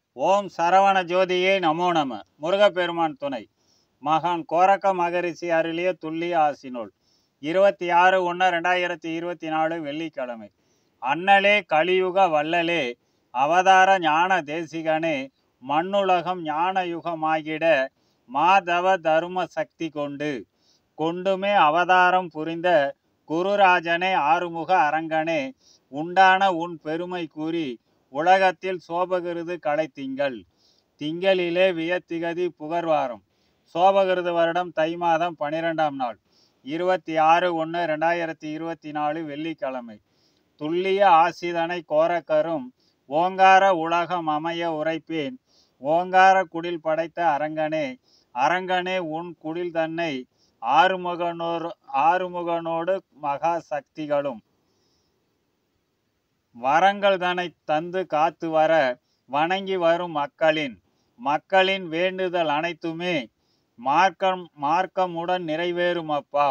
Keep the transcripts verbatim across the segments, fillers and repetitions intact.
ஓம் சரவண ஜோதியே நமோ நம. முருகப்பெருமான் துணை. மகான் கோரக்க மகரிஷி அருளிய துல்லிய ஆசினோல் இருபத்தி ஆறு ஒன்று ரெண்டாயிரத்தி இருபத்தி நாலு வெள்ளிக்கிழமை. அண்ணலே கலியுக வள்ளலே அவதார ஞான தேசிகனே மண்ணுலகம் ஞான யுகமாகிட மாதவ தரும சக்தி கொண்டு கொண்டுமே அவதாரம் புரிந்த குருராஜனே ஆறுமுக அரங்கனே உண்டான உன் பெருமை கூறி உலகத்தில் சோபகிருது கலை திங்கள் திங்களிலே வியத்திகதி புகர்வாரம் சோபகிருது வருடம் தை மாதம் பனிரெண்டாம் நாள் இருபத்தி ஆறு ஒன்று ரெண்டாயிரத்தி இருபத்தி நாலு வெள்ளிக்கிழமை. துல்லிய ஆசிதனை கோரக்கரும் ஓங்கார உலகம் அமைய உரைப்பேன். ஓங்கார குடில் படைத்த அரங்கனே அரங்கனே உன் குடில் தன்னை ஆறுமுகனோர் ஆறுமுகனோடு மகா சக்திகளும் வரங்கள் தன்னை தந்து காத்து வர வணங்கி வரும் மக்களின் மக்களின் வேண்டுதல் அனைத்துமே மார்க்கம் மார்க்கமுடன் நிறைவேறும் அப்பா.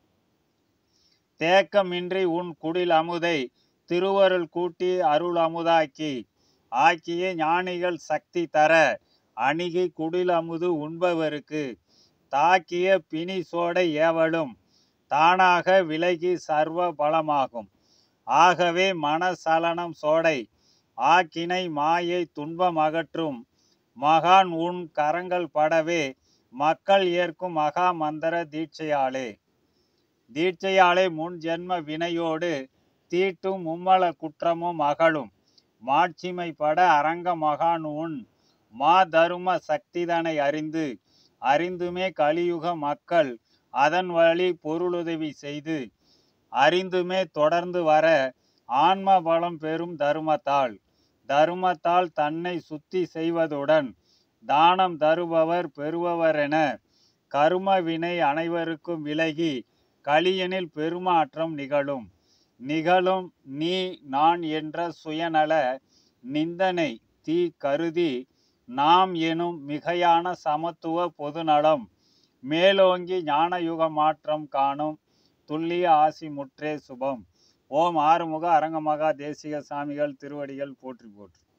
தேக்கமின்றி உன் குடில் அமுதை திருவருள் கூட்டி அருள் அமுதாக்கி ஆக்கிய ஞானிகள் சக்தி தர அணுகி குடில் அமுது உண்பவருக்கு தாக்கிய பிணி சோடை ஏவலும் தானாக விலகி சர்வ பலமாகும். ஆகவே மனசலனம் சோடை ஆக்கினை மாயை துன்பம் அகற்றும் மகான் உன் கரங்கள் படவே மக்கள் ஏற்கும் மகா மந்திர தீட்சையாலே தீட்சையாலே முன் ஜென்ம வினையோடு தீட்டும் மும்மல குற்றமும் அகலும் மாட்சிமை பட அரங்க மகான் உன் மா தரும சக்திதனை அறிந்து அறிந்துமே கலியுக மக்கள் அதன் வழி பொருளுதவி செய்து அறிந்துமே தொடர்ந்து வர ஆன்ம பலம் பெறும் தருமத்தால் தருமத்தால் தன்னை சுத்தி செய்வதுடன் தானம் தருபவர் பெறுபவர் என கரும வினை அனைவருக்கும் விலகி கலியனில் பெருமாற்றம் நிகழும் நிகழும் நீ நான் என்ற சுயநல நிந்தனை தீ கருதி நாம் எனும் மிகையான சமத்துவ பொதுநலம் மேலோங்கி ஞானயுக மாற்றம் காணும் துல்லிய ஆசி முற்றே சுபம். ஓம் ஆறுமுக அரங்கமகா தேசிக சாமிகள் திருவடிகள் போற்றி போற்றி.